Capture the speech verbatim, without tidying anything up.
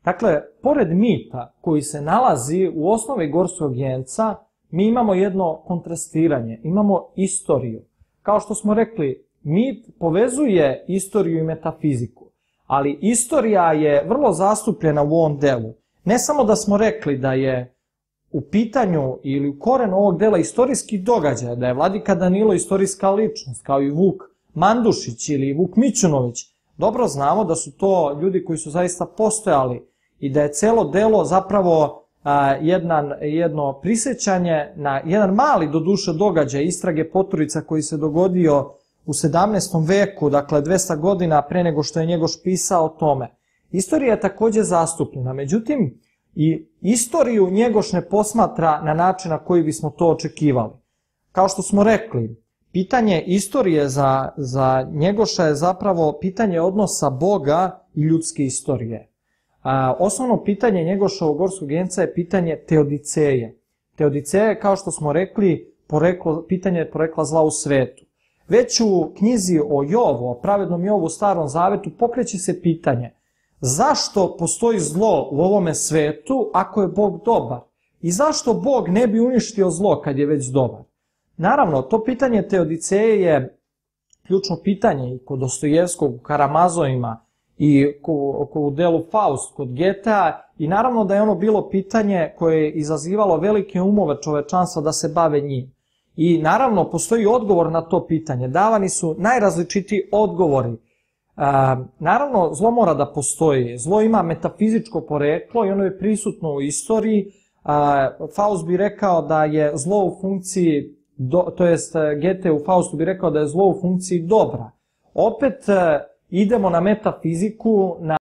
Dakle, pored mita koji se nalazi u osnovi Gorskog vijenca, mi imamo jedno kontrastiranje, imamo istoriju. Kao što smo rekli, mit povezuje istoriju i metafiziku, ali istorija je vrlo zastupljena u ovom delu. Ne samo da smo rekli da je u pitanju ili u korenu ovog dela istorijskih događaja, da je Vladika Danilo istorijska ličnost, kao i Vuk Mandušić ili Vuk Mićunović, dobro znamo da su to ljudi koji su zaista postojali i da je celo delo zapravo a, jedan, jedno prisjećanje na jedan mali doduše događaj istrage Poturica koji se dogodio u sedamnaestom veku, dakle dvesta godina pre nego što je Njegoš pisao o tome. Istorija je takođe zastupljena, međutim i istoriju Njegoš ne posmatra na način na koji bismo to očekivali. Kao što smo rekli, pitanje istorije za, za Njegoša je zapravo pitanje odnosa Boga i ljudske istorije. A, osnovno pitanje Njegošovog Gorskog vijenca je pitanje teodiceje. Teodiceja je, kao što smo rekli, poreklo, pitanje porekla zla u svetu. Već u knjizi o Jovu, o pravednom Jovu u Starom Zavetu, pokreće se pitanje zašto postoji zlo u ovome svetu ako je Bog dobar? I zašto Bog ne bi uništio zlo kad je već dobar? Naravno, to pitanje teodiceje je ključno pitanje i kod Dostojevskog u Karamazovima i u delu Faust kod Getea i naravno da je ono bilo pitanje koje je izazivalo velike umove čovečanstva da se bave njim. I naravno postoji odgovor na to pitanje, davani su najrazličitiji odgovori. E, naravno, zlo mora da postoji, zlo ima metafizičko poreklo i ono je prisutno u istoriji. E, Faust bi rekao da je zlo u funkciji, do, to jest Gete u Faustu bi rekao da je zlo u funkciji dobra. Opet idemo na metafiziku, na